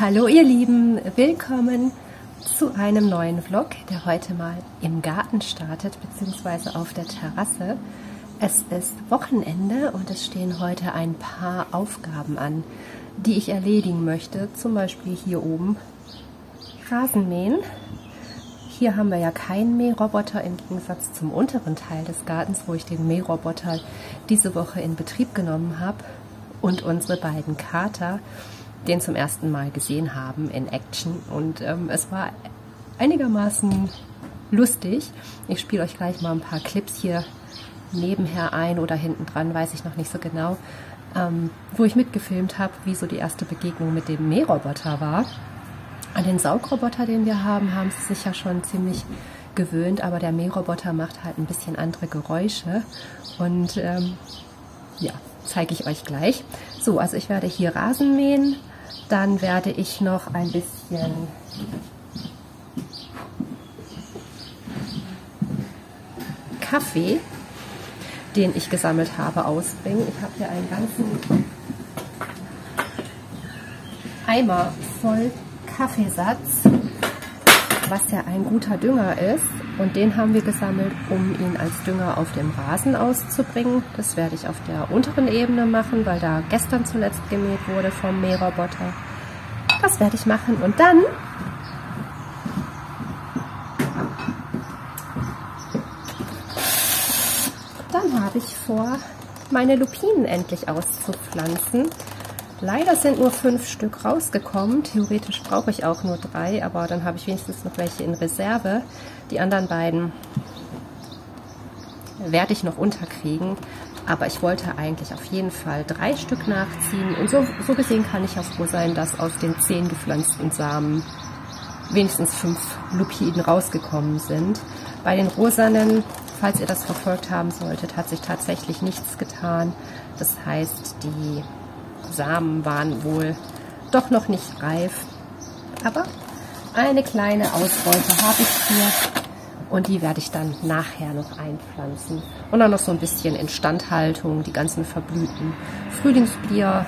Hallo ihr Lieben, willkommen zu einem neuen Vlog, der heute mal im Garten startet, beziehungsweise auf der Terrasse. Es ist Wochenende und es stehen heute ein paar Aufgaben an, die ich erledigen möchte. Zum Beispiel hier oben Rasenmähen. Hier haben wir ja keinen Mähroboter im Gegensatz zum unteren Teil des Gartens, wo ich den Mähroboter diese Woche in Betrieb genommen habe und unsere beiden Kater den zum ersten Mal gesehen haben in Action. Und es war einigermaßen lustig. Ich spiele euch gleich mal ein paar Clips hier nebenher ein oder hinten dran, weiß ich noch nicht so genau, wo ich mitgefilmt habe, wie so die erste Begegnung mit dem Mähroboter war. An den Saugroboter, den wir haben, haben sie sich ja schon ziemlich gewöhnt, aber der Mähroboter macht halt ein bisschen andere Geräusche und ja, zeige ich euch gleich. So, also ich werde hier Rasen mähen, dann werde ich noch ein bisschen Kaffee, den ich gesammelt habe, ausbringen. Ich habe hier einen ganzen Eimer voll Kaffeesatz, was ja ein guter Dünger ist, und den haben wir gesammelt, um ihn als Dünger auf dem Rasen auszubringen. Das werde ich auf der unteren Ebene machen, weil da gestern zuletzt gemäht wurde vom Mähroboter. Das werde ich machen und dann habe ich vor, meine Lupinen endlich auszupflanzen. Leider sind nur 5 Stück rausgekommen. Theoretisch brauche ich auch nur 3, aber dann habe ich wenigstens noch welche in Reserve. Die anderen beiden werde ich noch unterkriegen. Aber ich wollte eigentlich auf jeden Fall 3 Stück nachziehen. Und so gesehen kann ich ja froh sein, dass aus den 10 gepflanzten Samen wenigstens 5 Lupinen rausgekommen sind. Bei den rosanen, falls ihr das verfolgt haben solltet, hat sich tatsächlich nichts getan. Das heißt, die Samen waren wohl doch noch nicht reif, aber eine kleine Ausbeute habe ich hier und die werde ich dann nachher noch einpflanzen. Und dann noch so ein bisschen Instandhaltung, die ganzen verblühten Frühlingsblüher,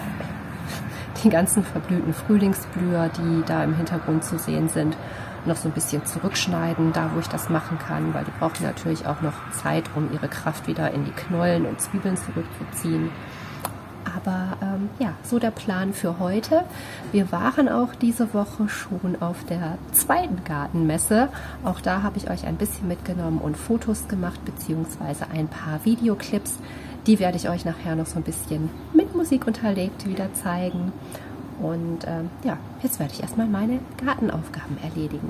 die da im Hintergrund zu sehen sind, noch so ein bisschen zurückschneiden, da wo ich das machen kann, weil die brauchen natürlich auch noch Zeit, um ihre Kraft wieder in die Knollen und Zwiebeln zurückzuziehen. Aber ja, so der Plan für heute. Wir waren auch diese Woche schon auf der zweiten Gartenmesse. Auch da habe ich euch ein bisschen mitgenommen und Fotos gemacht, beziehungsweise ein paar Videoclips. Die werde ich euch nachher noch so ein bisschen mit Musik unterlegt wieder zeigen. Und ja, jetzt werde ich erstmal meine Gartenaufgaben erledigen.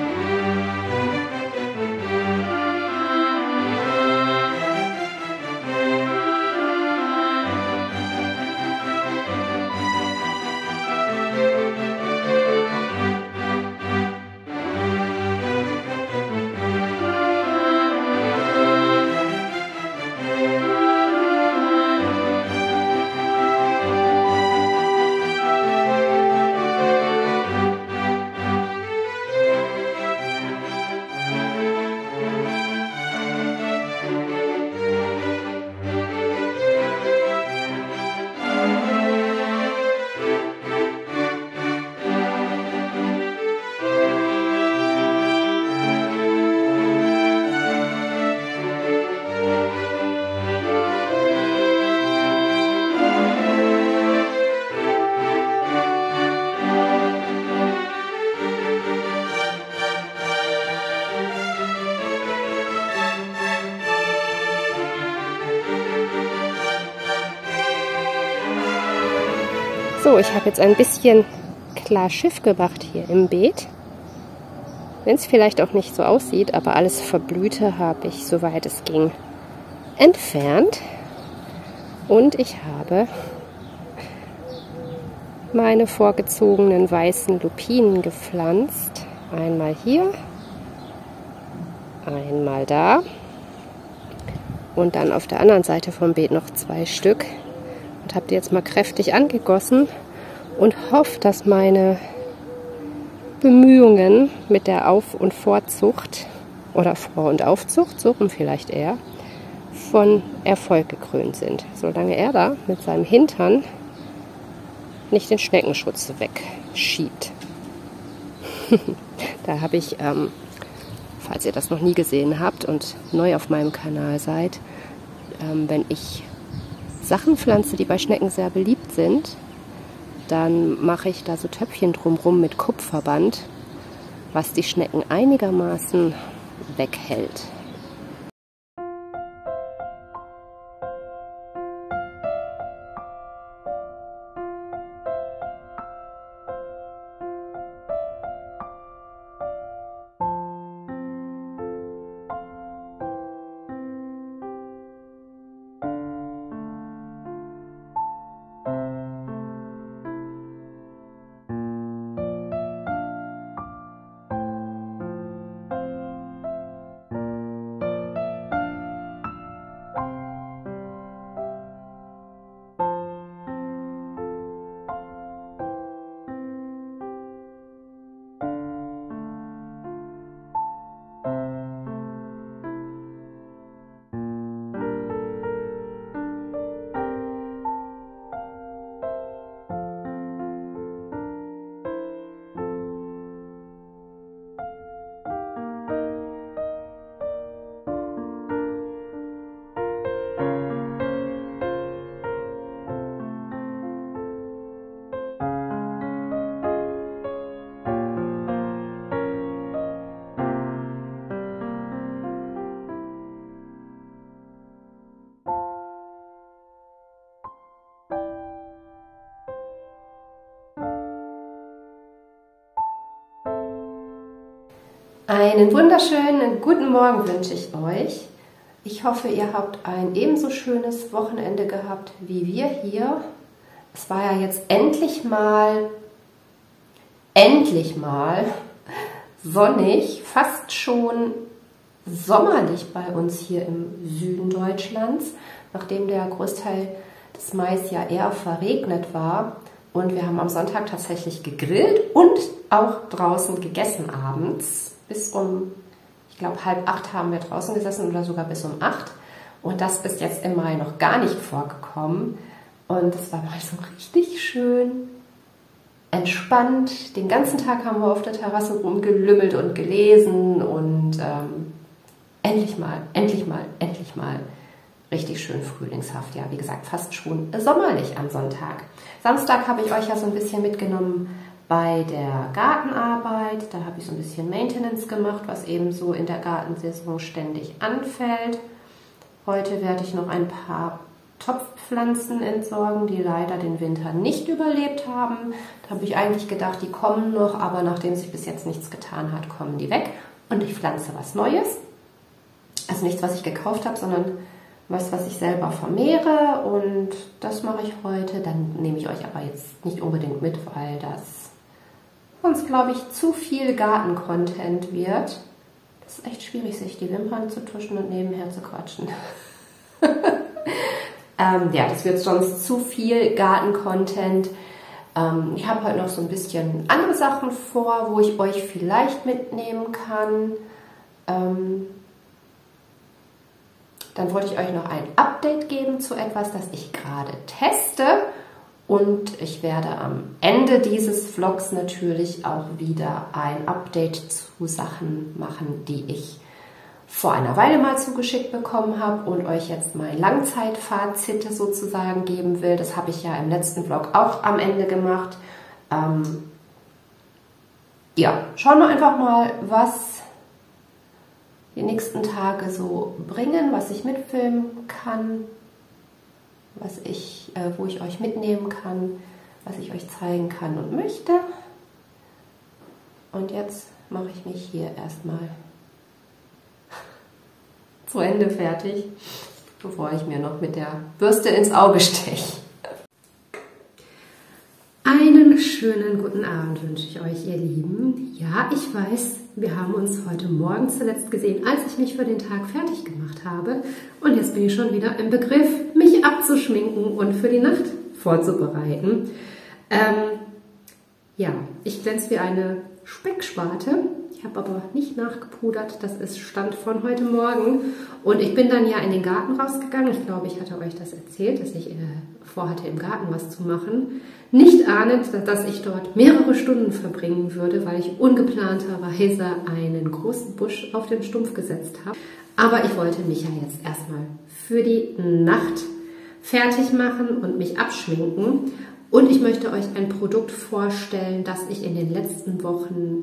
So, ich habe jetzt ein bisschen klar Schiff gemacht hier im Beet. Wenn es vielleicht auch nicht so aussieht, aber alles Verblühte habe ich, soweit es ging, entfernt. Und ich habe meine vorgezogenen weißen Lupinen gepflanzt. Einmal hier, einmal da und dann auf der anderen Seite vom Beet noch 2 Stück. Und habe die jetzt mal kräftig angegossen und hoffe, dass meine Bemühungen mit der Auf- und Vorzucht oder Vor- und Aufzucht, so rum vielleicht eher, von Erfolg gekrönt sind. Solange er da mit seinem Hintern nicht den Schneckenschutz wegschiebt. Da habe ich, falls ihr das noch nie gesehen habt und neu auf meinem Kanal seid, wenn ich Sachen pflanze, die bei Schnecken sehr beliebt sind, dann mache ich da so Töpfchen drumherum mit Kupferband, was die Schnecken einigermaßen weghält. Einen wunderschönen guten Morgen wünsche ich euch. Ich hoffe, ihr habt ein ebenso schönes Wochenende gehabt wie wir hier. Es war ja jetzt endlich mal sonnig, fast schon sommerlich bei uns hier im Süden Deutschlands, nachdem der Großteil des Mais ja eher verregnet war. Und wir haben am Sonntag tatsächlich gegrillt und auch draußen gegessen abends. Bis um, ich glaube, 7:30 haben wir draußen gesessen oder sogar bis um 8. Und das ist jetzt im Mai noch gar nicht vorgekommen. Und es war mal so richtig schön entspannt. Den ganzen Tag haben wir auf der Terrasse rumgelümmelt und gelesen und endlich mal richtig schön frühlingshaft. Ja, wie gesagt, fast schon sommerlich am Sonntag. Samstag habe ich euch ja so ein bisschen mitgenommen bei der Gartenarbeit. Da habe ich so ein bisschen Maintenance gemacht, was eben so in der Gartensaison ständig anfällt. Heute werde ich noch ein paar Topfpflanzen entsorgen, die leider den Winter nicht überlebt haben. Da habe ich eigentlich gedacht, die kommen noch, aber nachdem sich bis jetzt nichts getan hat, kommen die weg. Und ich pflanze was Neues. Also nichts, was ich gekauft habe, sondern was ich selber vermehre. Und das mache ich heute. Dann nehme ich euch aber jetzt nicht unbedingt mit, weil das sonst, glaube ich, zu viel Garten-Content wird. Das ist echt schwierig, sich die Wimpern zu tuschen und nebenher zu quatschen. Ja, das wird sonst zu viel Garten-Content. Ich habe heute noch so ein bisschen andere Sachen vor, wo ich euch vielleicht mitnehmen kann. Dann wollte ich euch noch ein Update geben zu etwas, das ich gerade teste. Und ich werde am Ende dieses Vlogs natürlich auch wieder ein Update zu Sachen machen, die ich vor einer Weile mal zugeschickt bekommen habe und euch jetzt mein Langzeitfazit sozusagen geben will. Das habe ich ja im letzten Vlog auch am Ende gemacht. Ja, schauen wir einfach mal, was die nächsten Tage so bringen, was ich mitfilmen kann, wo ich euch mitnehmen kann, was ich euch zeigen kann und möchte. Und jetzt mache ich mich hier erstmal zu Ende fertig, bevor ich mir noch mit der Bürste ins Auge steche. Einen schönen guten Abend wünsche ich euch, ihr Lieben. Ja, ich weiß, wir haben uns heute Morgen zuletzt gesehen, als ich mich für den Tag fertig gemacht habe. Und jetzt bin ich schon wieder im Begriff, mich abzuschminken und für die Nacht vorzubereiten. Ja, ich glänze wie eine Specksparte. Ich habe aber nicht nachgepudert, das ist Stand von heute Morgen. Und ich bin dann ja in den Garten rausgegangen. Ich glaube, ich hatte euch das erzählt, dass ich vorhatte, im Garten was zu machen. Nicht ahnend, dass ich dort mehrere Stunden verbringen würde, weil ich ungeplanterweise einen großen Busch auf den Stumpf gesetzt habe. Aber ich wollte mich ja jetzt erstmal für die Nacht fertig machen und mich abschminken. Und ich möchte euch ein Produkt vorstellen, das ich in den letzten Wochen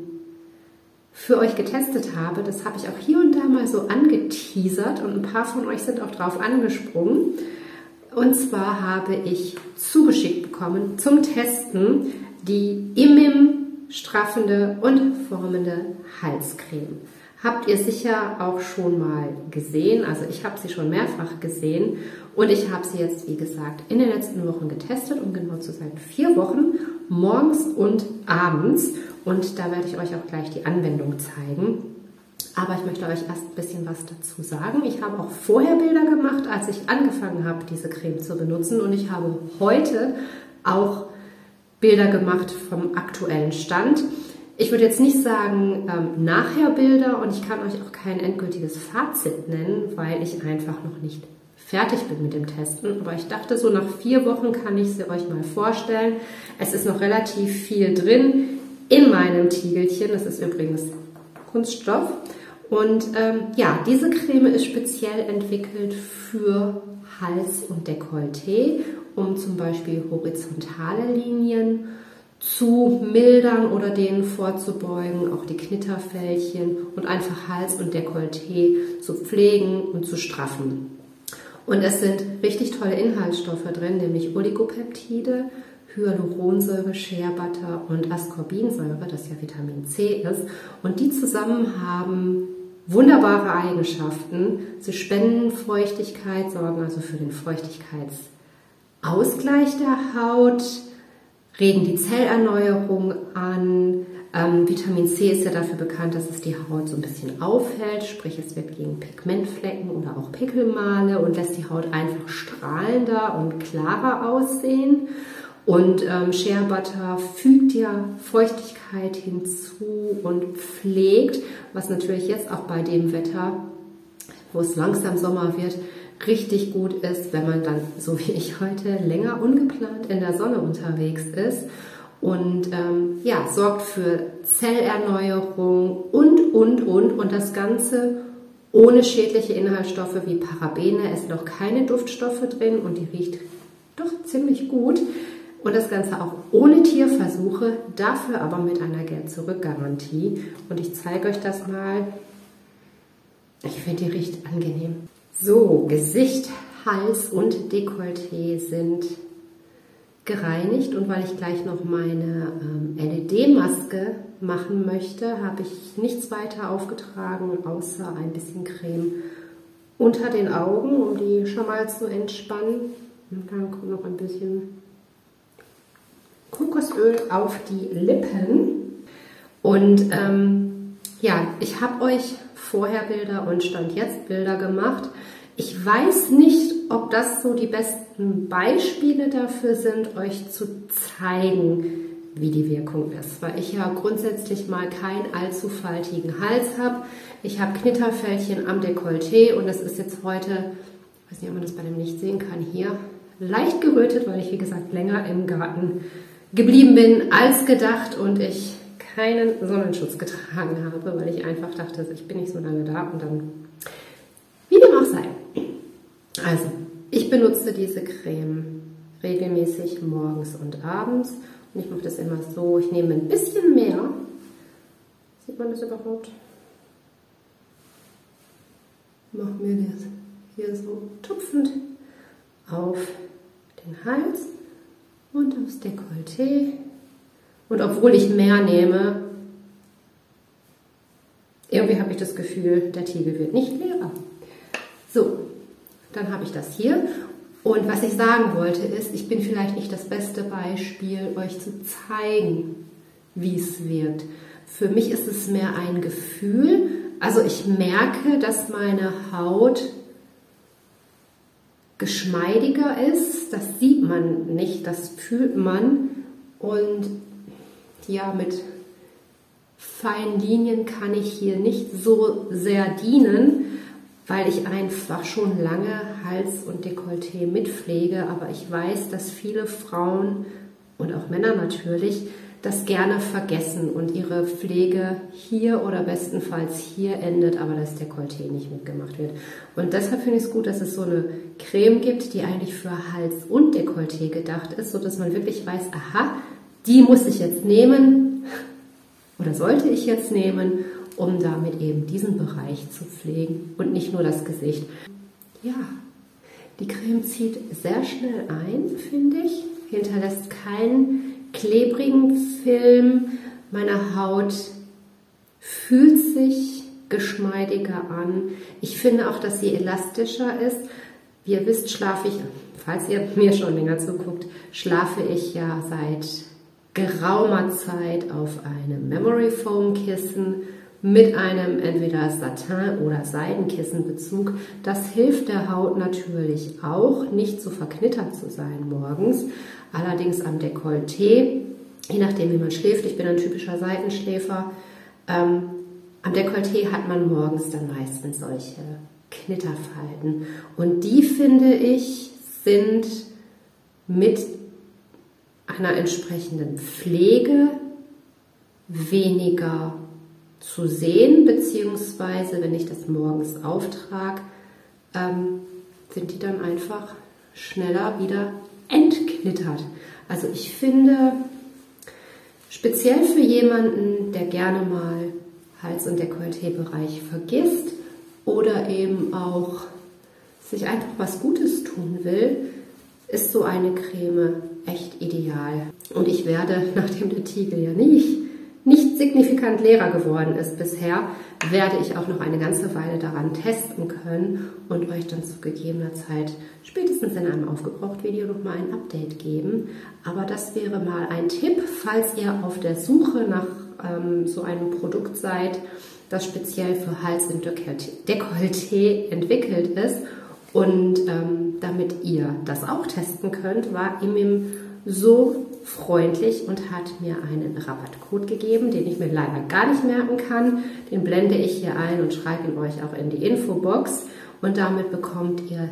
für euch getestet habe. Das habe ich auch hier und da mal so angeteasert und ein paar von euch sind auch drauf angesprungen. Und zwar habe ich zugeschickt bekommen zum Testen die Imim straffende und formende Halscreme. Habt ihr sicher auch schon mal gesehen, also ich habe sie schon mehrfach gesehen und ich habe sie jetzt, wie gesagt, in den letzten Wochen getestet, um genau zu sein, 4 Wochen, morgens und abends. Und da werde ich euch auch gleich die Anwendung zeigen. Aber ich möchte euch erst ein bisschen was dazu sagen. Ich habe auch vorher Bilder gemacht, als ich angefangen habe, diese Creme zu benutzen. Und ich habe heute auch Bilder gemacht vom aktuellen Stand. Ich würde jetzt nicht sagen nachher Bilder und ich kann euch auch kein endgültiges Fazit nennen, weil ich einfach noch nicht fertig bin mit dem Testen. Aber ich dachte, so nach 4 Wochen kann ich sie euch mal vorstellen. Es ist noch relativ viel drin in meinem Tiegelchen. Das ist übrigens Kunststoff. Und ja, diese Creme ist speziell entwickelt für Hals und Dekolleté, um zum Beispiel horizontale Linien zu mildern oder denen vorzubeugen, auch die Knitterfältchen und einfach Hals und Dekolleté zu pflegen und zu straffen. Und es sind richtig tolle Inhaltsstoffe drin, nämlich Oligopeptide, Hyaluronsäure, Shea Butter und Ascorbinsäure, das ja Vitamin C ist. Und die zusammen haben wunderbare Eigenschaften. Sie spenden Feuchtigkeit, sorgen also für den Feuchtigkeitsausgleich der Haut, regen die Zellerneuerung an. Vitamin C ist ja dafür bekannt, dass es die Haut so ein bisschen aufhält, sprich es wirkt gegen Pigmentflecken oder auch Pickelmale und lässt die Haut einfach strahlender und klarer aussehen. Und Shea Butter fügt ja Feuchtigkeit hinzu und pflegt, was natürlich jetzt auch bei dem Wetter, wo es langsam Sommer wird, richtig gut ist, wenn man dann, so wie ich heute, länger ungeplant in der Sonne unterwegs ist. Und ja, sorgt für Zellerneuerung und das Ganze ohne schädliche Inhaltsstoffe wie Parabene. Es sind auch keine Duftstoffe drin und die riecht doch ziemlich gut. Und das Ganze auch ohne Tierversuche, dafür aber mit einer Geld-Zurück-Garantie. Und ich zeige euch das mal. Ich finde, die riecht angenehm. So, Gesicht, Hals und Dekolleté sind gereinigt. Und weil ich gleich noch meine LED-Maske machen möchte, habe ich nichts weiter aufgetragen, außer ein bisschen Creme unter den Augen, um die schon mal zu entspannen. Und dann kommt noch ein bisschen Kokosöl auf die Lippen. Und ja, ich habe euch vorher Bilder und Stand jetzt Bilder gemacht. Ich weiß nicht, ob das so die besten Beispiele dafür sind, euch zu zeigen, wie die Wirkung ist. Weil ich ja grundsätzlich mal keinen allzu faltigen Hals habe. Ich habe Knitterfältchen am Dekolleté und das ist jetzt heute, ich weiß nicht, ob man das bei dem Licht sehen kann, hier leicht gerötet, weil ich, wie gesagt, länger im Garten geblieben bin als gedacht und ich keinen Sonnenschutz getragen habe, weil ich einfach dachte, ich bin nicht so lange da und dann, wie dem auch sei. Also, ich benutze diese Creme regelmäßig morgens und abends und ich mache das immer so, ich nehme ein bisschen mehr, sieht man das überhaupt? Mache mir das hier so tupfend auf den Hals und aufs Dekolleté. Und obwohl ich mehr nehme, irgendwie habe ich das Gefühl, der Tiegel wird nicht leerer. So, dann habe ich das hier. Und was ich sagen wollte ist, ich bin vielleicht nicht das beste Beispiel, euch zu zeigen, wie es wirkt. Für mich ist es mehr ein Gefühl. Also ich merke, dass meine Haut geschmeidiger ist. Das sieht man nicht, das fühlt man. Und ja, mit feinen Linien kann ich hier nicht so sehr dienen, weil ich einfach schon lange Hals und Dekolleté mitpflege. Aber ich weiß, dass viele Frauen und auch Männer natürlich, das gerne vergessen und ihre Pflege hier oder bestenfalls hier endet, aber das Dekolleté nicht mitgemacht wird. Und deshalb finde ich es gut, dass es so eine Creme gibt, die eigentlich für Hals und Dekolleté gedacht ist, sodass man wirklich weiß, aha, die muss ich jetzt nehmen oder sollte ich jetzt nehmen, um damit eben diesen Bereich zu pflegen und nicht nur das Gesicht. Ja, die Creme zieht sehr schnell ein, finde ich, hinterlässt keinen klebrigen Film. Meine Haut fühlt sich geschmeidiger an. Ich finde auch, dass sie elastischer ist. Wie ihr wisst, schlafe ich, falls ihr mir schon länger zuguckt, schlafe ich ja seit geraumer Zeit auf einem Memory Foam Kissen mit einem entweder Satin- oder Seidenkissenbezug. Das hilft der Haut natürlich auch, nicht so verknittert zu sein morgens. Allerdings am Dekolleté, je nachdem wie man schläft, ich bin ein typischer Seitenschläfer, am Dekolleté hat man morgens dann meistens solche Knitterfalten. Und die, finde ich, sind mit einer entsprechenden Pflege weniger zu sehen, beziehungsweise wenn ich das morgens auftrage, sind die dann einfach schneller wieder entknittert. Also ich finde, speziell für jemanden, der gerne mal Hals- und Dekolleté-Bereich vergisst oder eben auch sich einfach was Gutes tun will, ist so eine Creme echt ideal. Und ich werde, nachdem der Tiegel ja nicht signifikant leerer geworden ist bisher, werde ich auch noch eine ganze Weile daran testen können und euch dann zu gegebener Zeit spätestens in einem Aufgebraucht-Video noch mal ein Update geben. Aber das wäre mal ein Tipp, falls ihr auf der Suche nach so einem Produkt seid, das speziell für Hals- und Dekolleté entwickelt ist. Und damit ihr das auch testen könnt, war Imim so freundlich und hat mir einen Rabattcode gegeben, den ich mir leider gar nicht merken kann. Den blende ich hier ein und schreibe ihn euch auch in die Infobox. Und damit bekommt ihr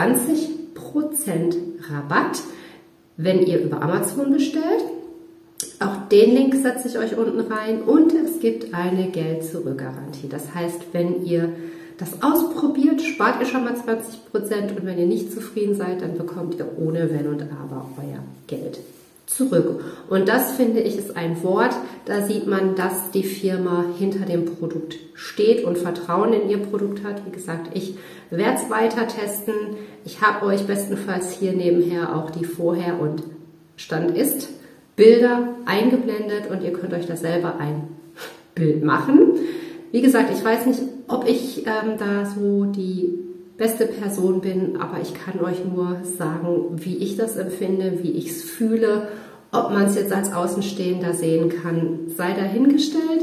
20% Rabatt, wenn ihr über Amazon bestellt. Auch den Link setze ich euch unten rein. Und es gibt eine Geld-Zurück-Garantie. Das heißt, wenn ihr das ausprobiert, spart ihr schon mal 20% und wenn ihr nicht zufrieden seid, dann bekommt ihr ohne Wenn und Aber euer Geld zurück. Und das, finde ich, ist ein Wort, da sieht man, dass die Firma hinter dem Produkt steht und Vertrauen in ihr Produkt hat. Wie gesagt, ich werde es weiter testen. Ich habe euch bestenfalls hier nebenher auch die Vorher- und Stand-Ist Bilder eingeblendet und ihr könnt euch da selber ein Bild machen. Wie gesagt, ich weiß nicht, ob ich da so die beste Person bin, aber ich kann euch nur sagen, wie ich das empfinde, wie ich es fühle. Ob man es jetzt als Außenstehender sehen kann, sei dahingestellt.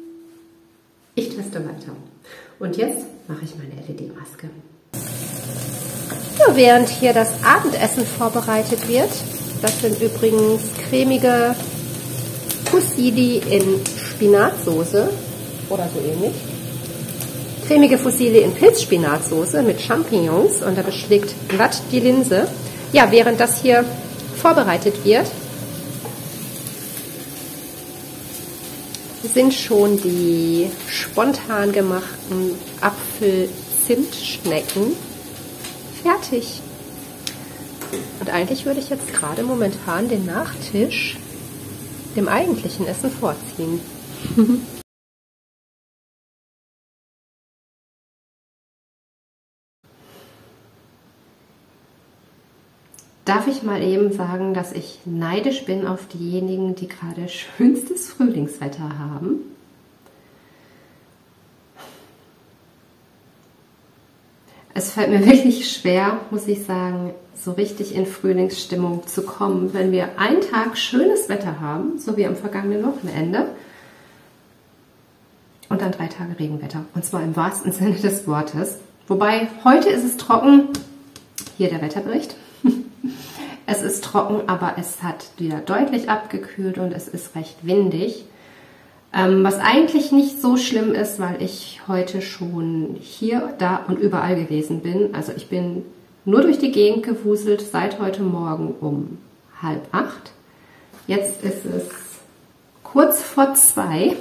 Ich teste weiter. Und jetzt mache ich meine LED-Maske. Ja, während hier das Abendessen vorbereitet wird, das sind übrigens cremige Fusilli in Spinatsoße oder so ähnlich. Cremige Fusilli in Pilzspinatsoße mit Champignons und da beschlägt glatt die Linse. Ja, während das hier vorbereitet wird, sind schon die spontan gemachten Apfel-Zimt-Schnecken fertig. Und eigentlich würde ich jetzt gerade momentan den Nachtisch dem eigentlichen Essen vorziehen. Darf ich mal eben sagen, dass ich neidisch bin auf diejenigen, die gerade schönstes Frühlingswetter haben? Es fällt mir wirklich schwer, muss ich sagen, so richtig in Frühlingsstimmung zu kommen, wenn wir einen Tag schönes Wetter haben, so wie am vergangenen Wochenende, und dann 3 Tage Regenwetter. Und zwar im wahrsten Sinne des Wortes. Wobei, heute ist es trocken. Hier der Wetterbericht. Es ist trocken, aber es hat wieder deutlich abgekühlt und es ist recht windig. Was eigentlich nicht so schlimm ist, weil ich heute schon hier, da und überall gewesen bin. Also ich bin nur durch die Gegend gewuselt seit heute Morgen um 7:30. Jetzt ist es kurz vor 2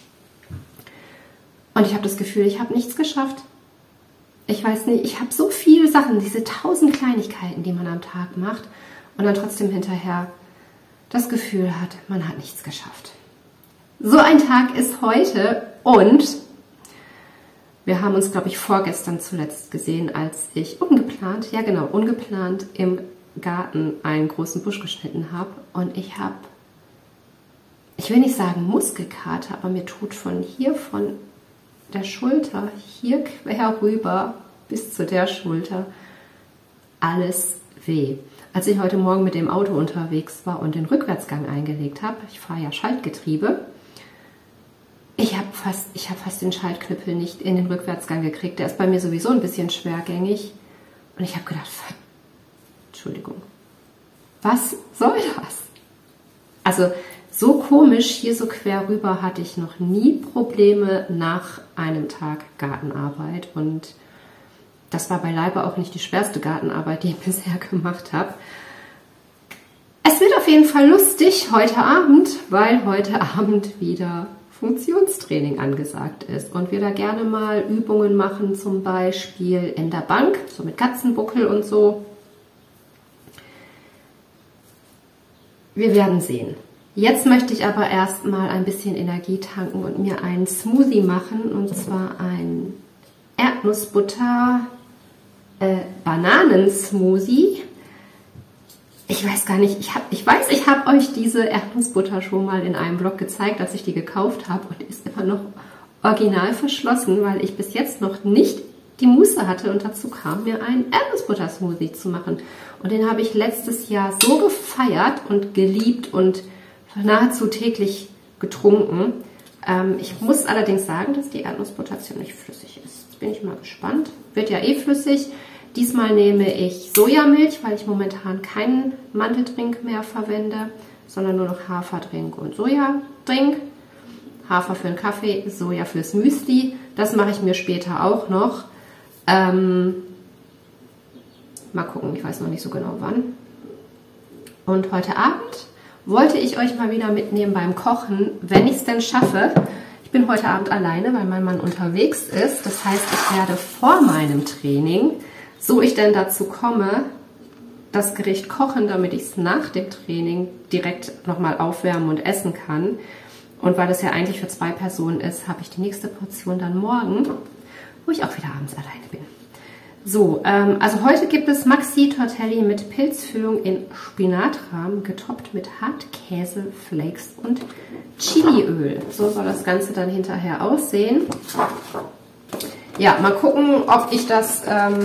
und ich habe das Gefühl, ich habe nichts geschafft. Ich weiß nicht, ich habe so viele Sachen, diese 1000 Kleinigkeiten, die man am Tag macht und dann trotzdem hinterher das Gefühl hat, man hat nichts geschafft. So ein Tag ist heute und wir haben uns, glaube ich, vorgestern zuletzt gesehen, als ich ungeplant im Garten einen großen Busch geschnitten habe und ich will nicht sagen Muskelkater, aber mir tut von der Schulter hier quer rüber bis zu der Schulter alles weh. Als ich heute Morgen mit dem Auto unterwegs war und den Rückwärtsgang eingelegt habe, ich fahre ja Schaltgetriebe, ich habe fast den Schaltknüppel nicht in den Rückwärtsgang gekriegt. Der ist bei mir sowieso ein bisschen schwergängig. Und ich habe gedacht, Entschuldigung, was soll das? Also so komisch hier so quer rüber hatte ich noch nie Probleme nach einem Tag Gartenarbeit. Und das war beileibe auch nicht die schwerste Gartenarbeit, die ich bisher gemacht habe. Es wird auf jeden Fall lustig heute Abend, weil heute Abend wieder Funktionstraining angesagt ist und wir da gerne mal Übungen machen, zum Beispiel in der Bank, so mit Katzenbuckel und so. Wir werden sehen. Jetzt möchte ich aber erstmal ein bisschen Energie tanken und mir einen Smoothie machen, und zwar ein Erdnussbutter-Bananen-Smoothie. Ich weiß gar nicht, ich habe euch diese Erdnussbutter schon mal in einem Vlog gezeigt, als ich die gekauft habe, und die ist immer noch original verschlossen, weil ich bis jetzt noch nicht die Muße hatte und dazu kam, mir einen Erdnussbutter-Smoothie zu machen. Und den habe ich letztes Jahr so gefeiert und geliebt und nahezu täglich getrunken. Ich muss allerdings sagen, dass die Erdnussbutter ziemlich flüssig ist. Jetzt bin ich mal gespannt. Wird ja eh flüssig. Diesmal nehme ich Sojamilch, weil ich momentan keinen Mandeldrink mehr verwende, sondern nur noch Haferdrink und Sojadrink. Hafer für den Kaffee, Soja fürs Müsli. Das mache ich mir später auch noch. Mal gucken, ich weiß noch nicht so genau wann. Und heute Abend wollte ich euch mal wieder mitnehmen beim Kochen, wenn ich es denn schaffe. Ich bin heute Abend alleine, weil mein Mann unterwegs ist. Das heißt, ich werde vor meinem Training, so ich denn dazu komme, das Gericht kochen, damit ich es nach dem Training direkt nochmal aufwärmen und essen kann. Und weil es ja eigentlich für 2 Personen ist, habe ich die nächste Portion dann morgen, wo ich auch wieder abends alleine bin. So, also heute gibt es Maxi-Tortelli mit Pilzfüllung in Spinatrahmen, getoppt mit Hartkäse, Flakes und Chiliöl. So soll das Ganze dann hinterher aussehen. Ja, mal gucken, ob ich das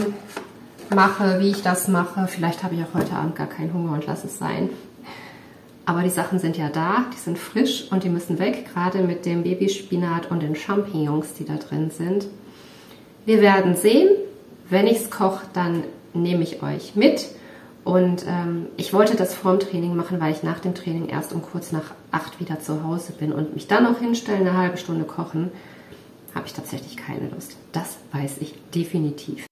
mache, wie ich das mache. Vielleicht habe ich auch heute Abend gar keinen Hunger und lasse es sein. Aber die Sachen sind ja da, die sind frisch und die müssen weg, gerade mit dem Babyspinat und den Champignons, die da drin sind. Wir werden sehen. Wenn ich es koche, dann nehme ich euch mit. Und ich wollte das vorm Training machen, weil ich nach dem Training erst um kurz nach 8 wieder zu Hause bin und mich dann noch hinstellen, eine halbe Stunde kochen, habe ich tatsächlich keine Lust. Das weiß ich definitiv.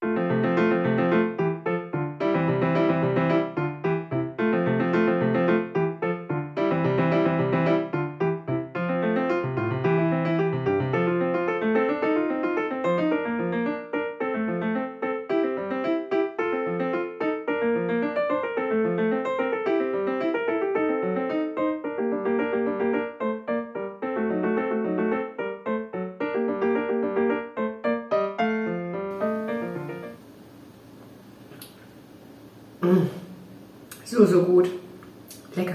So gut. Lecker.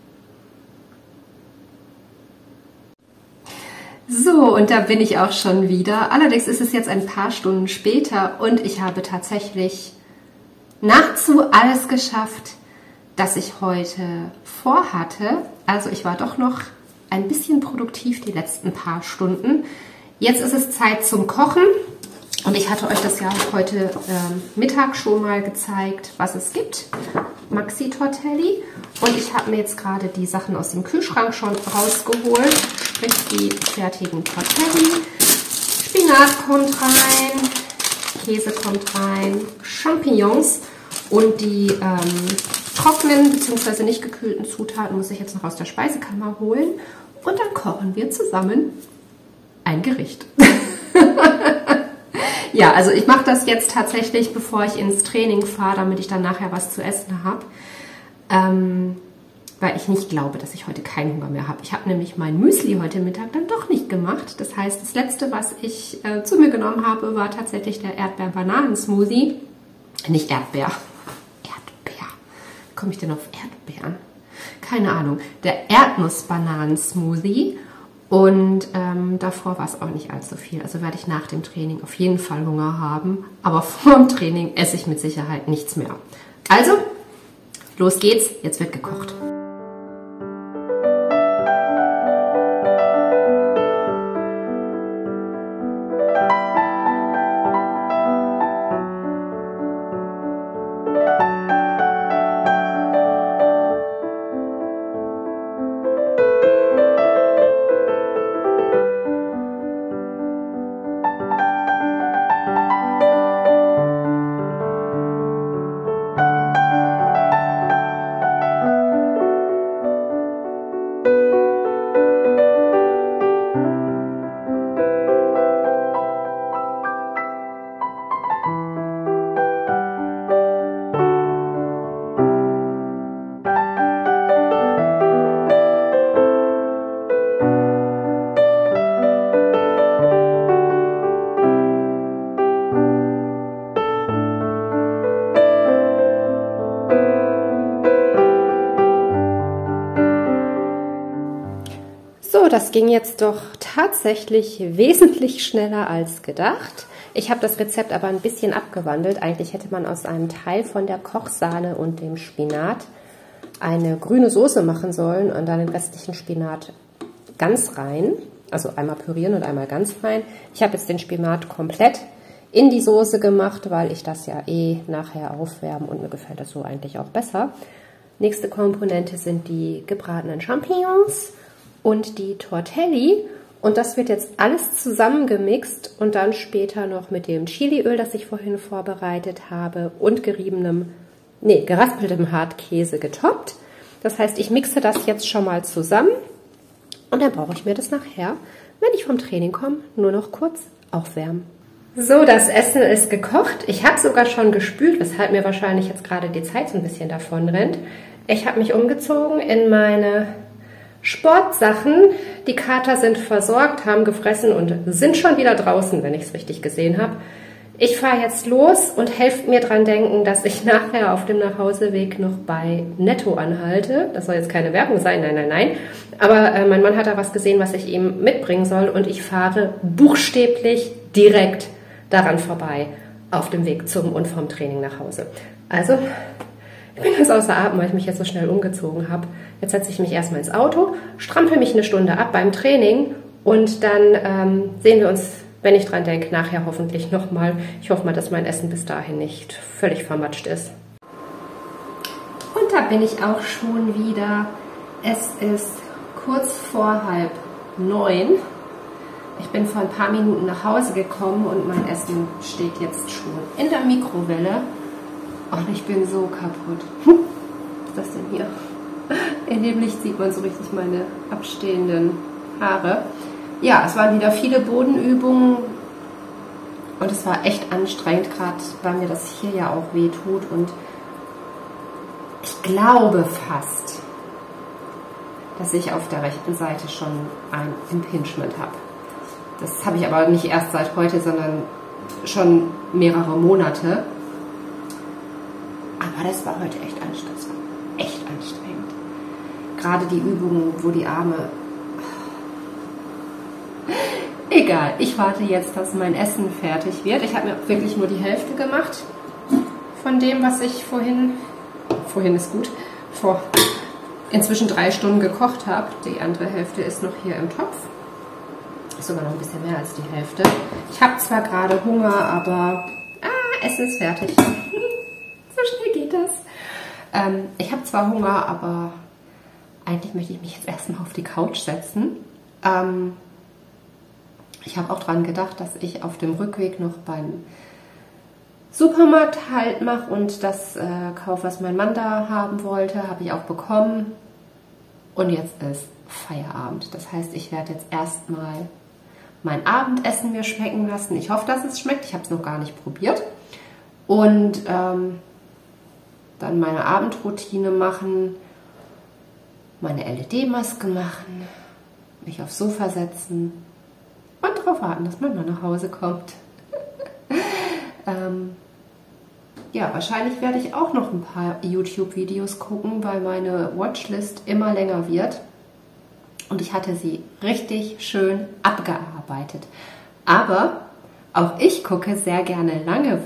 So, und da bin ich auch schon wieder. Allerdings ist es jetzt ein paar Stunden später und ich habe tatsächlich nahezu alles geschafft, das ich heute vorhatte. Also ich war doch noch ein bisschen produktiv die letzten paar Stunden. Jetzt ist es Zeit zum Kochen. Und ich hatte euch das ja heute Mittag schon mal gezeigt, was es gibt. Maxi-Tortelli. Und ich habe mir jetzt gerade die Sachen aus dem Kühlschrank schon rausgeholt. Sprich die fertigen Tortelli. Spinat kommt rein, Käse kommt rein, Champignons und die trockenen bzw. nicht gekühlten Zutaten muss ich jetzt noch aus der Speisekammer holen und dann kochen wir zusammen ein Gericht. Ja, also ich mache das jetzt tatsächlich, bevor ich ins Training fahre, damit ich dann nachher was zu essen habe. Weil ich nicht glaube, dass ich heute keinen Hunger mehr habe. Ich habe nämlich mein Müsli heute Mittag dann doch nicht gemacht. Das heißt, das Letzte, was ich zu mir genommen habe, war tatsächlich der Erdbeer-Bananen-Smoothie. Nicht Erdbeer. Erdbeer. Wie komme ich denn auf Erdbeeren? Keine Ahnung. Der Erdnuss-Bananen-Smoothie. Und davor war es auch nicht allzu viel. Also werde ich nach dem Training auf jeden Fall Hunger haben. Aber vor dem Training esse ich mit Sicherheit nichts mehr. Also, los geht's. Jetzt wird gekocht. So, das ging jetzt doch tatsächlich wesentlich schneller als gedacht. Ich habe das Rezept aber ein bisschen abgewandelt. Eigentlich hätte man aus einem Teil von der Kochsahne und dem Spinat eine grüne Soße machen sollen und dann den restlichen Spinat ganz rein. Also einmal pürieren und einmal ganz rein. Ich habe jetzt den Spinat komplett in die Soße gemacht, weil ich das ja nachher aufwärmen und mir gefällt das so eigentlich auch besser. Nächste Komponente sind die gebratenen Champignons und die Tortelli und das wird jetzt alles zusammengemixt und dann später noch mit dem Chiliöl, das ich vorhin vorbereitet habe und geraspeltem Hartkäse getoppt. Das heißt, ich mixe das jetzt schon mal zusammen und dann brauche ich mir das nachher, wenn ich vom Training komme, nur noch kurz aufwärmen. So, das Essen ist gekocht. Ich habe sogar schon gespült, weshalb mir wahrscheinlich jetzt gerade die Zeit so ein bisschen davon rennt. Ich habe mich umgezogen in meine Sportsachen. Die Kater sind versorgt, haben gefressen und sind schon wieder draußen, wenn ich es richtig gesehen habe. Ich fahre jetzt los und helft mir dran denken, dass ich nachher auf dem Nachhauseweg noch bei Netto anhalte. Das soll jetzt keine Werbung sein, nein. Aber mein Mann hat da was gesehen, was ich ihm mitbringen soll und ich fahre buchstäblich direkt daran vorbei auf dem Weg zum und vom Training nach Hause. Also, ich bin ganz außer Atem, weil ich mich jetzt so schnell umgezogen habe. Jetzt setze ich mich erstmal ins Auto, strampel mich eine Stunde ab beim Training und dann sehen wir uns, wenn ich dran denke, nachher hoffentlich nochmal. Ich hoffe mal, dass mein Essen bis dahin nicht völlig vermatscht ist. Und da bin ich auch schon wieder. Es ist kurz vor 8:30. Ich bin vor ein paar Minuten nach Hause gekommen und mein Essen steht jetzt schon in der Mikrowelle. Und ich bin so kaputt. Was ist das denn hier? In dem Licht sieht man so richtig meine abstehenden Haare. Ja, es waren wieder viele Bodenübungen und es war echt anstrengend, gerade weil mir das hier ja auch weh tut. Und ich glaube fast, dass ich auf der rechten Seite schon ein Impingement habe. Das habe ich aber nicht erst seit heute, sondern schon mehrere Monate. Aber das war heute echt anstrengend. Echt anstrengend. Gerade die Übungen, wo die Arme... Egal, ich warte jetzt, dass mein Essen fertig wird. Ich habe mir wirklich nur die Hälfte gemacht von dem, was ich vorhin ist gut, vor inzwischen 3 Stunden gekocht habe. Die andere Hälfte ist noch hier im Topf. Ist sogar noch ein bisschen mehr als die Hälfte. Ich habe zwar gerade Hunger, aber Essen ist fertig. So schnell geht das. Ich habe zwar Hunger, aber eigentlich möchte ich mich jetzt erstmal auf die Couch setzen. Ich habe auch daran gedacht, dass ich auf dem Rückweg noch beim Supermarkt halt mache und das kaufe, was mein Mann da haben wollte, habe ich auch bekommen. Und jetzt ist Feierabend. Das heißt, ich werde jetzt erstmal mein Abendessen mir schmecken lassen. Ich hoffe, dass es schmeckt. Ich habe es noch gar nicht probiert. Und dann meine Abendroutine machen, meine LED-Maske machen, mich aufs Sofa setzen und darauf warten, dass mein Mann nach Hause kommt. Ja, wahrscheinlich werde ich auch noch ein paar YouTube-Videos gucken, weil meine Watchlist immer länger wird. Und ich hatte sie richtig schön abgearbeitet. Aber auch ich gucke sehr gerne lange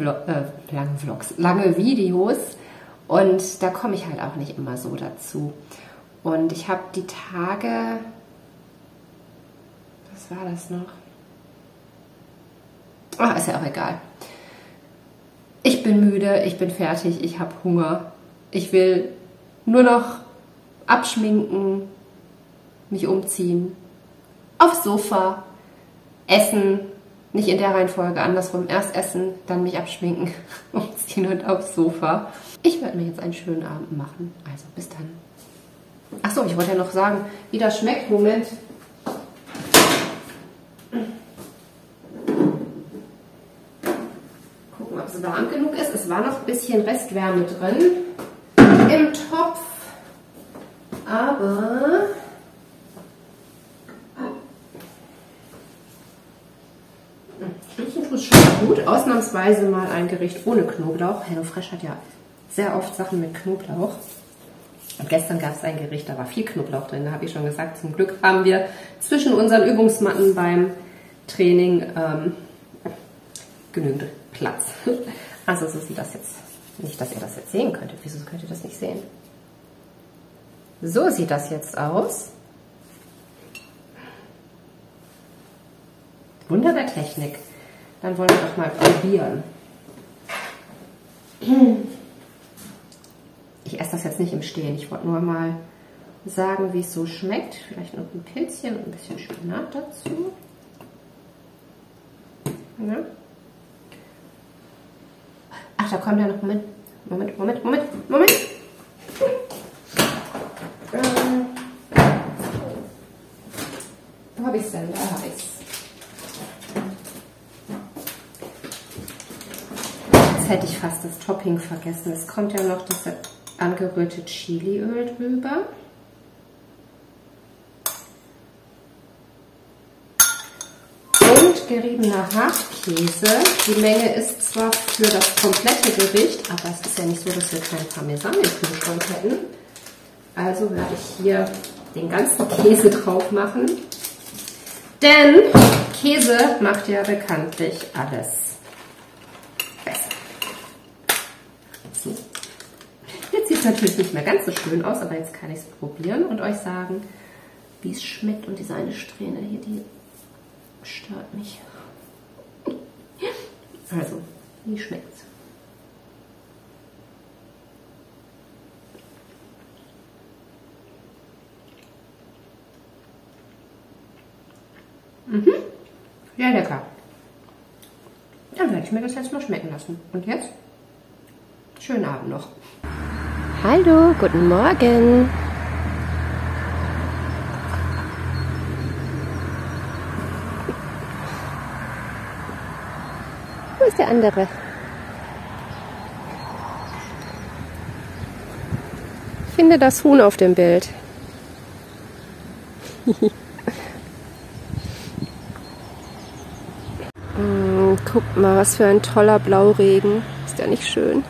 Videos. Und da komme ich halt auch nicht immer so dazu. Und ich habe die Tage... Was war das noch? Ach, ist ja auch egal. Ich bin müde, ich bin fertig, ich habe Hunger. Ich will nur noch abschminken, mich umziehen, aufs Sofa, essen, nicht in der Reihenfolge, andersrum, erst essen, dann mich abschminken, umziehen und aufs Sofa. Ich werde mir jetzt einen schönen Abend machen, also bis dann. Achso, ich wollte ja noch sagen, wie das schmeckt. Moment. Gucken, ob es warm genug ist. Es war noch ein bisschen Restwärme drin im Topf, aber Stückchen tut es schon gut. Ausnahmsweise mal ein Gericht ohne Knoblauch. HelloFresh hat ja sehr oft Sachen mit Knoblauch. Und gestern gab es ein Gericht, da war viel Knoblauch drin. Da habe ich schon gesagt, zum Glück haben wir zwischen unseren Übungsmatten beim Training genügend Platz. Also so sieht das jetzt. Nicht, dass ihr das jetzt sehen könntet. Wieso könnt ihr das nicht sehen? So sieht das jetzt aus. Wunder der Technik. Dann wollen wir doch mal probieren. Ich esse das jetzt nicht im Stehen. Ich wollte nur mal sagen, wie es so schmeckt. Vielleicht noch ein Pilzchen und ein bisschen Spinat dazu. Ja. Ach, da kommt ja noch... Moment. Wo habe ich es denn? Da habe ich es. Jetzt hätte ich fast das Topping vergessen. Es kommt ja noch das angerührte Chiliöl drüber. Und geriebener Hartkäse. Die Menge ist zwar für das komplette Gericht, aber es ist ja nicht so, dass wir keinen Parmesan im Kühlschrank hätten. Also werde ich hier den ganzen Käse drauf machen. Denn Käse macht ja bekanntlich alles besser. So. Jetzt sieht es natürlich nicht mehr ganz so schön aus, aber jetzt kann ich es probieren und euch sagen, wie es schmeckt. Und diese eine Strähne hier, die stört mich. Also, wie schmeckt's? Sehr lecker. Dann werde ich mir das jetzt mal schmecken lassen. Und jetzt? Schönen Abend noch. Hallo, guten Morgen. Wo ist der andere? Ich finde das Huhn auf dem Bild. Guckt mal, was für ein toller Blauregen. Ist der nicht schön?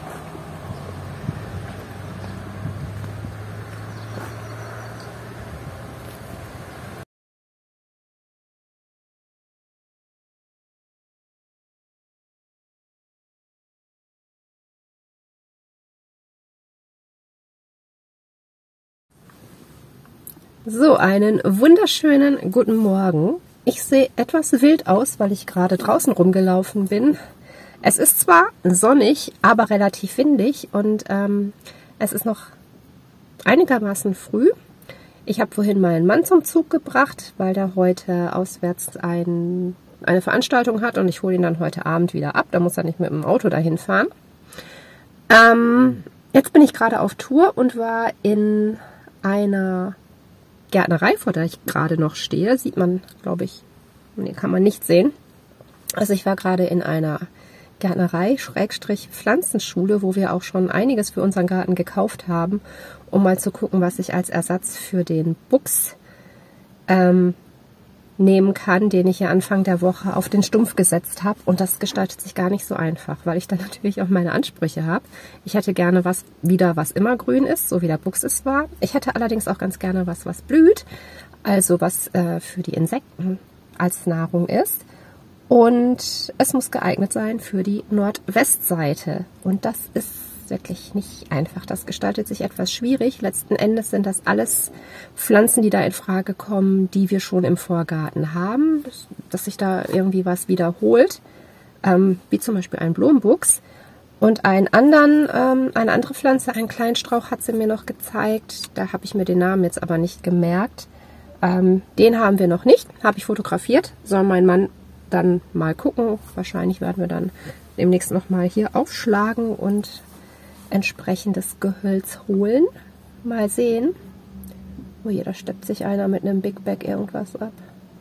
So, einen wunderschönen guten Morgen. Ich sehe etwas wild aus, weil ich gerade draußen rumgelaufen bin. Es ist zwar sonnig, aber relativ windig und es ist noch einigermaßen früh. Ich habe vorhin meinen Mann zum Zug gebracht, weil der heute auswärts ein eine Veranstaltung hat und ich hole ihn dann heute Abend wieder ab. Da muss er nicht mit dem Auto dahin fahren. Jetzt bin ich gerade auf Tour und war in einer Gärtnerei, vor der ich gerade noch stehe. Sieht man, glaube ich, nee, kann man nicht sehen. Also ich war gerade in einer Gärtnerei, Pflanzenschule, wo wir auch schon einiges für unseren Garten gekauft haben, um mal zu gucken, was ich als Ersatz für den Buchs nehmen kann, den ich ja Anfang der Woche auf den Stumpf gesetzt habe. Und das gestaltet sich gar nicht so einfach, weil ich dann natürlich auch meine Ansprüche habe. Ich hätte gerne was immer grün ist, so wie der Buchs es war. Ich hätte allerdings auch ganz gerne was blüht, also was für die Insekten als Nahrung ist. Und es muss geeignet sein für die Nordwestseite. Und das ist wirklich nicht einfach. Das gestaltet sich etwas schwierig. Letzten Endes sind das alles Pflanzen, die da in Frage kommen, die wir schon im Vorgarten haben, dass sich da irgendwie was wiederholt, wie zum Beispiel ein Blumenbuchs. Und eine andere Pflanze, einen kleinen Strauch hat sie mir noch gezeigt. Da habe ich mir den Namen jetzt aber nicht gemerkt. Den haben wir noch nicht, habe ich fotografiert. Soll mein Mann dann mal gucken. Wahrscheinlich werden wir dann demnächst nochmal hier aufschlagen und entsprechendes Gehölz holen. Mal sehen. Oh je, da steppt sich einer mit einem Big Bag irgendwas ab.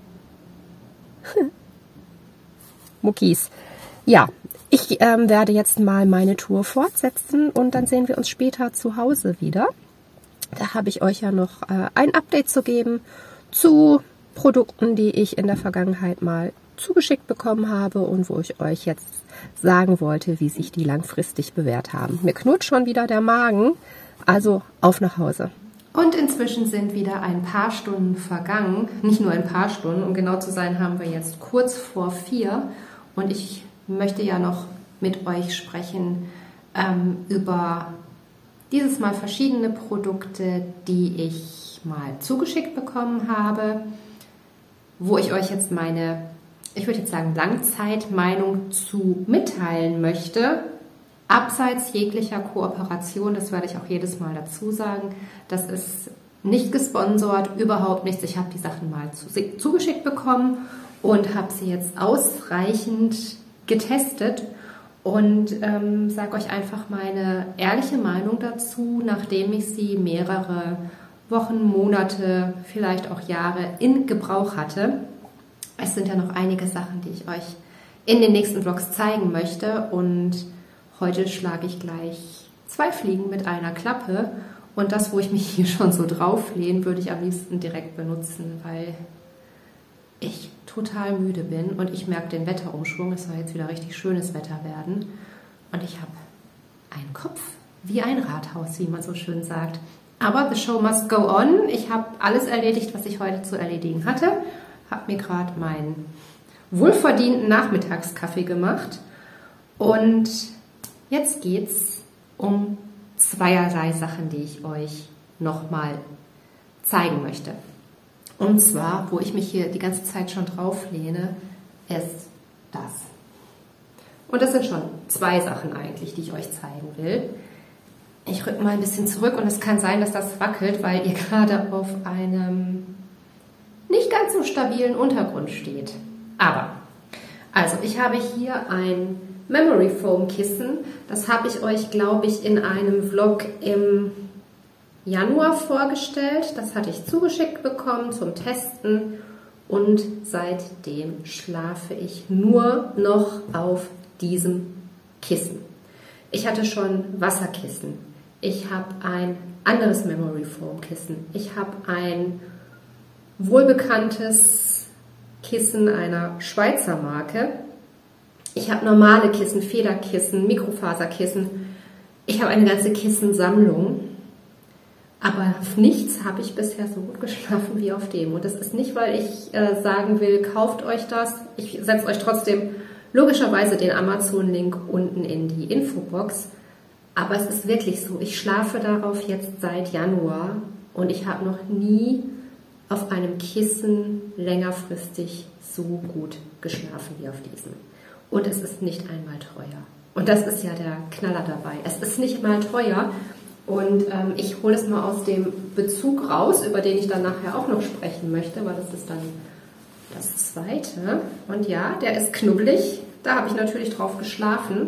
Muckis. Ja, ich werde jetzt mal meine Tour fortsetzen und dann sehen wir uns später zu Hause wieder. Da habe ich euch ja noch ein Update zu geben zu Produkten, die ich in der Vergangenheit mal zugeschickt bekommen habe und wo ich euch jetzt sagen wollte, wie sich die langfristig bewährt haben. Mir knurrt schon wieder der Magen, also auf nach Hause. Und inzwischen sind wieder ein paar Stunden vergangen, nicht nur ein paar Stunden, um genau zu sein, haben wir jetzt kurz vor 4 und ich möchte ja noch mit euch sprechen über dieses Mal verschiedene Produkte, die ich mal zugeschickt bekommen habe, wo ich euch jetzt meine, ich würde jetzt sagen, Langzeitmeinung zu mitteilen möchte, abseits jeglicher Kooperation, das werde ich auch jedes Mal dazu sagen, das ist nicht gesponsert, überhaupt nichts. Ich habe die Sachen mal zugeschickt bekommen und habe sie jetzt ausreichend getestet und sage euch einfach meine ehrliche Meinung dazu, nachdem ich sie mehrere Wochen, Monate, vielleicht auch Jahre in Gebrauch hatte. Es sind ja noch einige Sachen, die ich euch in den nächsten Vlogs zeigen möchte und heute schlage ich gleich 2 Fliegen mit einer Klappe und das, wo ich mich hier schon so drauflehne, würde ich am liebsten direkt benutzen, weil ich total müde bin und ich merke den Wetterumschwung. Es soll jetzt wieder richtig schönes Wetter werden und ich habe einen Kopf wie ein Rathaus, wie man so schön sagt. Aber the show must go on. Ich habe alles erledigt, was ich heute zu erledigen hatte. Habe mir gerade meinen wohlverdienten Nachmittagskaffee gemacht und jetzt geht es um zweierlei Sachen, die ich euch nochmal zeigen möchte. Und zwar, wo ich mich hier die ganze Zeit schon drauf lehne, ist das. Und das sind schon 2 Sachen eigentlich, die ich euch zeigen will. Ich rücke mal ein bisschen zurück und es kann sein, dass das wackelt, weil ihr gerade auf einem nicht ganz so stabilen Untergrund steht. Aber, also ich habe hier ein Memory Foam Kissen. Das habe ich euch, glaube ich, in einem Vlog im Januar vorgestellt. Das hatte ich zugeschickt bekommen zum Testen und seitdem schlafe ich nur noch auf diesem Kissen. Ich hatte schon Wasserkissen. Ich habe ein anderes Memory Foam Kissen. Ich habe ein wohlbekanntes Kissen einer Schweizer Marke. Ich habe normale Kissen, Federkissen, Mikrofaserkissen. Ich habe eine ganze Kissensammlung. Aber auf nichts habe ich bisher so gut geschlafen wie auf dem. Und das ist nicht, weil ich sagen will, kauft euch das. Ich setze euch trotzdem logischerweise den Amazon-Link unten in die Infobox. Aber es ist wirklich so, ich schlafe darauf jetzt seit Januar und ich habe noch nie auf einem Kissen längerfristig so gut geschlafen wie auf diesem. Und es ist nicht einmal teuer. Und das ist ja der Knaller dabei. Es ist nicht mal teuer. Und ich hole es mal aus dem Bezug raus, über den ich dann nachher auch noch sprechen möchte, weil das ist dann das zweite. Und ja, der ist knubbelig. Da habe ich natürlich drauf geschlafen.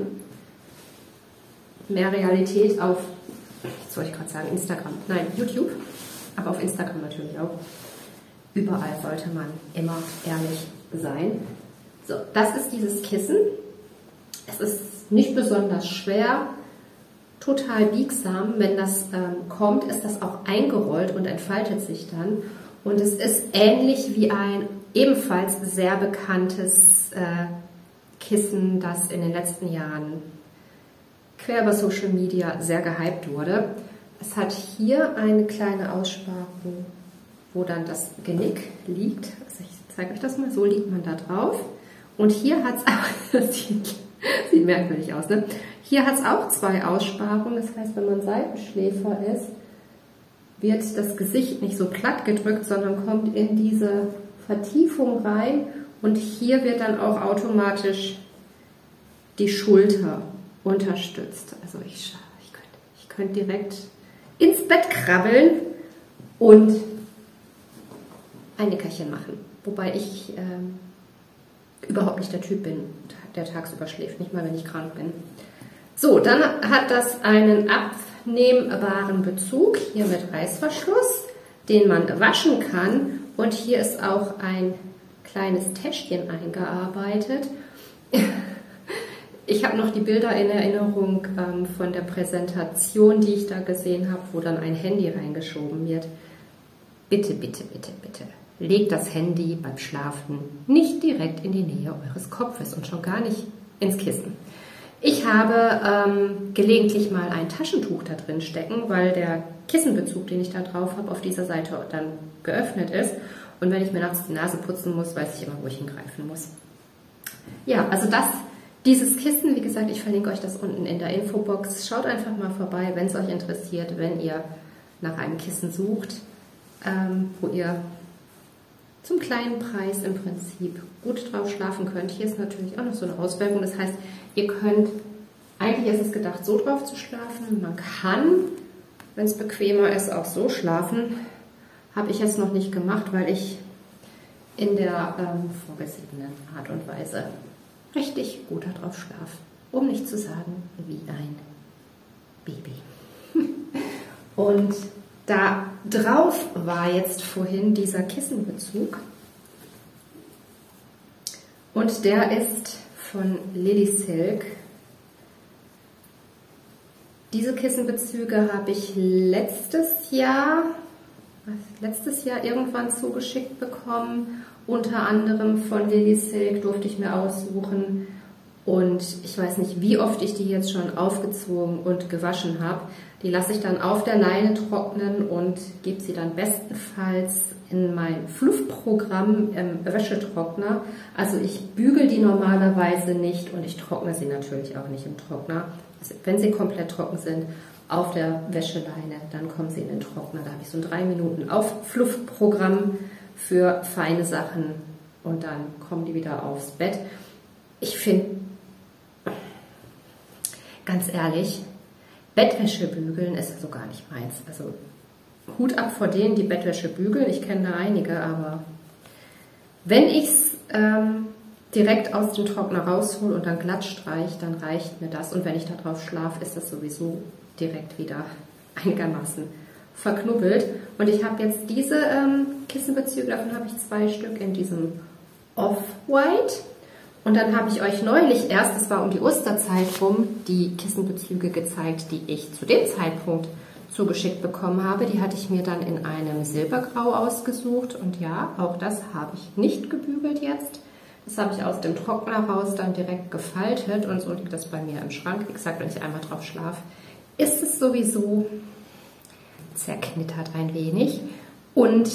Mehr Realität auf, jetzt soll ich gerade sagen, Instagram. Nein, YouTube. Aber auf Instagram natürlich auch. Überall sollte man immer ehrlich sein. So, das ist dieses Kissen. Es ist nicht besonders schwer, total biegsam. Wenn das kommt, ist das auch eingerollt und entfaltet sich dann. Und es ist ähnlich wie ein ebenfalls sehr bekanntes Kissen, das in den letzten Jahren quer über Social Media sehr gehypt wurde. Es hat hier eine kleine Aussparung, wo dann das Genick liegt. Also ich zeige euch das mal, so liegt man da drauf. Und hier hat es auch, das sieht merkwürdig aus, ne? Hier hat es auch zwei Aussparungen. Das heißt, wenn man Seitenschläfer ist, wird das Gesicht nicht so platt gedrückt, sondern kommt in diese Vertiefung rein. Und hier wird dann auch automatisch die Schulter unterstützt. Also ich könnte direkt ins Bett krabbeln und ein Nickerchen machen. Wobei ich überhaupt nicht der Typ bin, der tagsüber schläft, nicht mal wenn ich krank bin. So, dann hat das einen abnehmbaren Bezug, hier mit Reißverschluss, den man waschen kann. Und hier ist auch ein kleines Täschchen eingearbeitet. Ich habe noch die Bilder in Erinnerung von der Präsentation, die ich da gesehen habe, wo dann ein Handy reingeschoben wird. Bitte, bitte, bitte, bitte. Legt das Handy beim Schlafen nicht direkt in die Nähe eures Kopfes und schon gar nicht ins Kissen. Ich habe gelegentlich mal ein Taschentuch da drin stecken, weil der Kissenbezug, den ich da drauf habe, auf dieser Seite dann geöffnet ist. Und wenn ich mir nachts die Nase putzen muss, weiß ich immer, wo ich hingreifen muss. Ja, also dieses Kissen, wie gesagt, ich verlinke euch das unten in der Infobox. Schaut einfach mal vorbei, wenn es euch interessiert, wenn ihr nach einem Kissen sucht, wo ihr zum kleinen Preis im Prinzip gut drauf schlafen könnt. Hier ist natürlich auch noch so eine Auswirkung. Das heißt, ihr könnt, eigentlich ist es gedacht, so drauf zu schlafen. Man kann, wenn es bequemer ist, auch so schlafen. Habe ich jetzt noch nicht gemacht, weil ich in der vorgesehenen Art und Weise richtig gut darauf schlafe. Um nicht zu sagen, wie ein Baby. Und da drauf war jetzt vorhin dieser Kissenbezug. Und der ist von Lilysilk. Diese Kissenbezüge habe ich letztes Jahr irgendwann zugeschickt bekommen. Unter anderem von Lilysilk durfte ich mir aussuchen. Und ich weiß nicht, wie oft ich die jetzt schon aufgezogen und gewaschen habe. Die lasse ich dann auf der Leine trocknen und gebe sie dann bestenfalls in mein Fluffprogramm im Wäschetrockner. Also ich bügel die normalerweise nicht und ich trockne sie natürlich auch nicht im Trockner. Also wenn sie komplett trocken sind, auf der Wäscheleine, dann kommen sie in den Trockner. Da habe ich so ein 3 Minuten Fluffprogramm für feine Sachen und dann kommen die wieder aufs Bett. Ich finde, ganz ehrlich, Bettwäsche bügeln ist also gar nicht meins. Also Hut ab vor denen, die Bettwäsche bügeln. Ich kenne da einige, aber wenn ich es direkt aus dem Trockner raushole und dann glatt streiche, dann reicht mir das. Und wenn ich da drauf schlafe, ist das sowieso direkt wieder einigermaßen verknubbelt. Und ich habe jetzt diese Kissenbezüge, davon habe ich 2 Stück in diesem Off-White. Und dann habe ich euch neulich erst, das war um die Osterzeit rum, die Kissenbezüge gezeigt, die ich zu dem Zeitpunkt zugeschickt bekommen habe. Die hatte ich mir dann in einem Silbergrau ausgesucht. Und ja, auch das habe ich nicht gebügelt jetzt. Das habe ich aus dem Trockner raus dann direkt gefaltet und so liegt das bei mir im Schrank. Wie gesagt, wenn ich einmal drauf schlafe, ist es sowieso zerknittert ein wenig. Und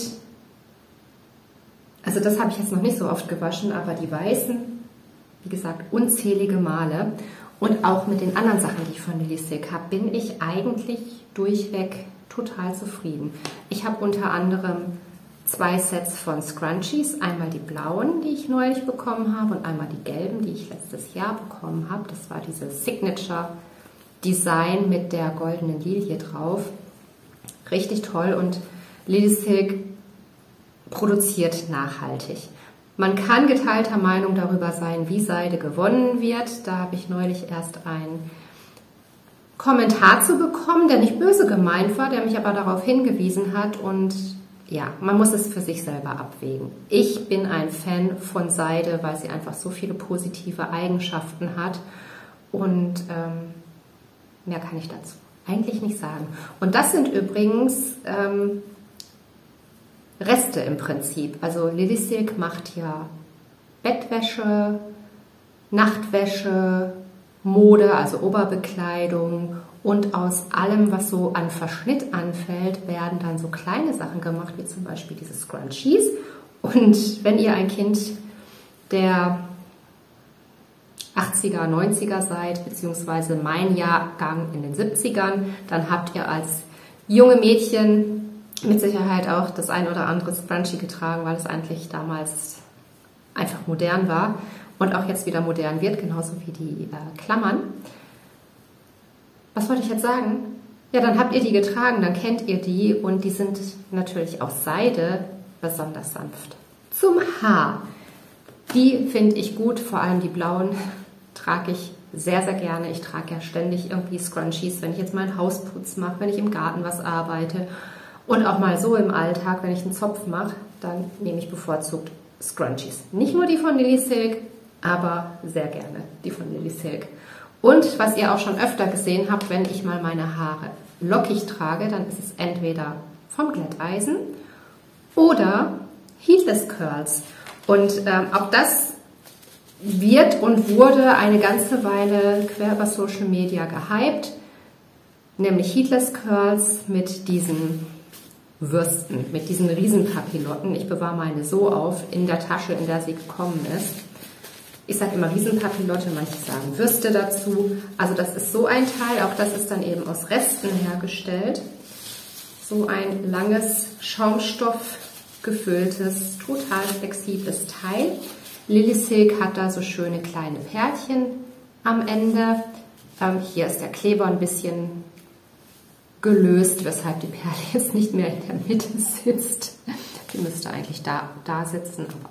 also das habe ich jetzt noch nicht so oft gewaschen, aber die weißen, wie gesagt, unzählige Male. Und auch mit den anderen Sachen, die ich von Lilysilk habe, bin ich eigentlich durchweg total zufrieden. Ich habe unter anderem 2 Sets von Scrunchies, einmal die blauen, die ich neulich bekommen habe und einmal die gelben, die ich letztes Jahr bekommen habe. Das war dieses Signature Design mit der goldenen Lilie drauf. Richtig toll und Lilysilk produziert nachhaltig. Man kann geteilter Meinung darüber sein, wie Seide gewonnen wird. Da habe ich neulich erst einen Kommentar zu bekommen, der nicht böse gemeint war, der mich aber darauf hingewiesen hat. Und ja, man muss es für sich selber abwägen. Ich bin ein Fan von Seide, weil sie einfach so viele positive Eigenschaften hat. Und mehr kann ich dazu eigentlich nicht sagen. Und das sind übrigens Reste im Prinzip. Also Lilysilk macht ja Bettwäsche, Nachtwäsche, Mode, also Oberbekleidung, und aus allem, was so an Verschnitt anfällt, werden dann so kleine Sachen gemacht, wie zum Beispiel diese Scrunchies. Und wenn ihr ein Kind der 80er, 90er seid, beziehungsweise mein Jahrgang in den 70ern, dann habt ihr als junge Mädchen mit Sicherheit auch das ein oder andere Scrunchie getragen, weil es eigentlich damals einfach modern war und auch jetzt wieder modern wird, genauso wie die Klammern. Was wollte ich jetzt sagen? Ja, dann habt ihr die getragen, dann kennt ihr die, und die sind natürlich aus Seide besonders sanft. Zum Haar. Die finde ich gut, vor allem die blauen trage ich sehr, sehr gerne. Ich trage ja ständig irgendwie Scrunchies, wenn ich jetzt meinen Hausputz mache, wenn ich im Garten was arbeite und auch mal so im Alltag, wenn ich einen Zopf mache, dann nehme ich bevorzugt Scrunchies. Nicht nur die von Lilysilk, aber sehr gerne die von Lilysilk. Und was ihr auch schon öfter gesehen habt, wenn ich mal meine Haare lockig trage, dann ist es entweder vom Glätteisen oder Heatless Curls. Und auch das wird und wurde eine ganze Weile quer über Social Media gehypt, nämlich Heatless Curls mit diesen Würsten, mit diesen Riesenpapillotten. Ich bewahre meine so auf in der Tasche, in der sie gekommen ist. Ich sage immer Riesenpapillotte, manche sagen Würste dazu. Also das ist so ein Teil, auch das ist dann eben aus Resten hergestellt. So ein langes Schaumstoff gefülltes, total flexibles Teil. Lilysilk hat da so schöne kleine Pärchen am Ende. Hier ist der Kleber ein bisschen gelöst, weshalb die Perle jetzt nicht mehr in der Mitte sitzt. Die müsste eigentlich da sitzen, aber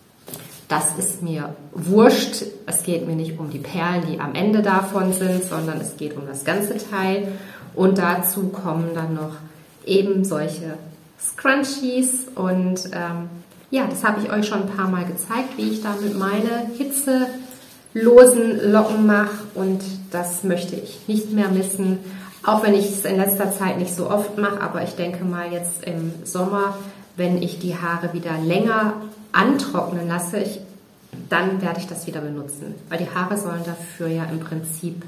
das ist mir wurscht. Es geht mir nicht um die Perlen, die am Ende davon sind, sondern es geht um das ganze Teil. Und dazu kommen dann noch eben solche Scrunchies. Und ja, das habe ich euch schon ein paar Mal gezeigt, wie ich damit meine hitzelosen Locken mache. Und das möchte ich nicht mehr missen. Auch wenn ich es in letzter Zeit nicht so oft mache, aber ich denke mal jetzt im Sommer, wenn ich die Haare wieder länger antrocknen lasse, dann werde ich das wieder benutzen. Weil die Haare sollen dafür ja im Prinzip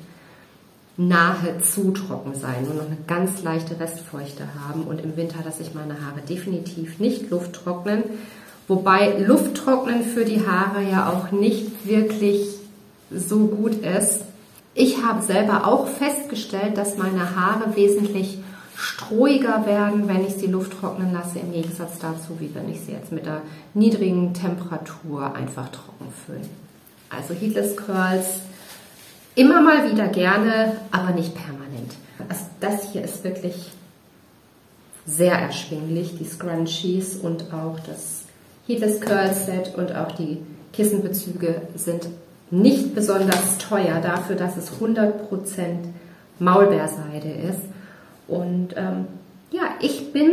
nahezu trocken sein, nur noch eine ganz leichte Restfeuchte haben. Und im Winter lasse ich meine Haare definitiv nicht lufttrocknen. Wobei Lufttrocknen für die Haare ja auch nicht wirklich so gut ist. Ich habe selber auch festgestellt, dass meine Haare wesentlich strohiger werden, wenn ich sie Luft trocknen lasse, im Gegensatz dazu, wie wenn ich sie jetzt mit der niedrigen Temperatur einfach trocken föhne. Also Heatless Curls immer mal wieder gerne, aber nicht permanent. Also das hier ist wirklich sehr erschwinglich, die Scrunchies und auch das Heatless Curl Set und auch die Kissenbezüge sind nicht besonders teuer dafür, dass es 100% Maulbeerseide ist. Und ja, ich bin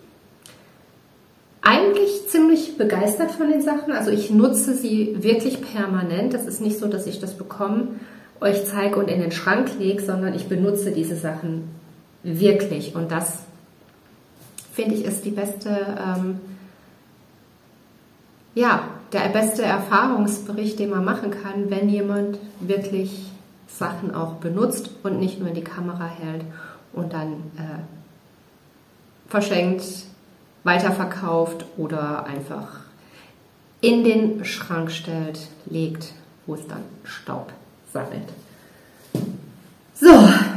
eigentlich ziemlich begeistert von den Sachen. Also ich nutze sie wirklich permanent. Das ist nicht so, dass ich das bekomme, euch zeige und in den Schrank lege, sondern ich benutze diese Sachen wirklich. Und das, finde ich, ist die beste, der beste Erfahrungsbericht, den man machen kann, wenn jemand wirklich Sachen auch benutzt und nicht nur in die Kamera hält und dann verschenkt, weiterverkauft oder einfach in den Schrank stellt, legt, wo es dann Staub sammelt. So,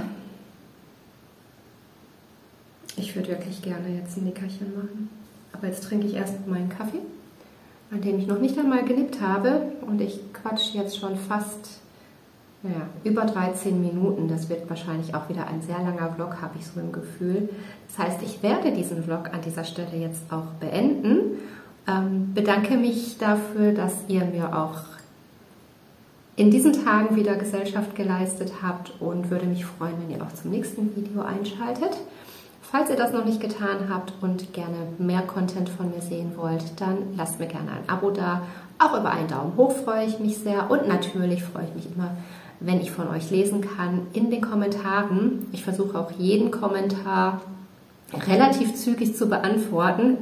ich würde wirklich gerne jetzt ein Nickerchen machen, aber jetzt trinke ich erst meinen Kaffee, an dem ich noch nicht einmal genippt habe, und ich quatsche jetzt schon fast über 13 Minuten. Das wird wahrscheinlich auch wieder ein sehr langer Vlog, habe ich so im Gefühl. Das heißt, ich werde diesen Vlog an dieser Stelle jetzt auch beenden. Bedanke mich dafür, dass ihr mir auch in diesen Tagen wieder Gesellschaft geleistet habt und würde mich freuen, wenn ihr auch zum nächsten Video einschaltet. Falls ihr das noch nicht getan habt und gerne mehr Content von mir sehen wollt, dann lasst mir gerne ein Abo da. Auch über einen Daumen hoch freue ich mich sehr und natürlich freue ich mich immer, wenn ich von euch lesen kann in den Kommentaren. Ich versuche auch jeden Kommentar relativ zügig zu beantworten.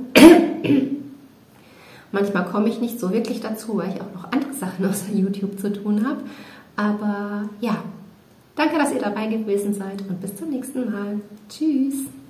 Manchmal komme ich nicht so wirklich dazu, weil ich auch noch andere Sachen außer YouTube zu tun habe. Aber ja, danke, dass ihr dabei gewesen seid und bis zum nächsten Mal. Tschüss!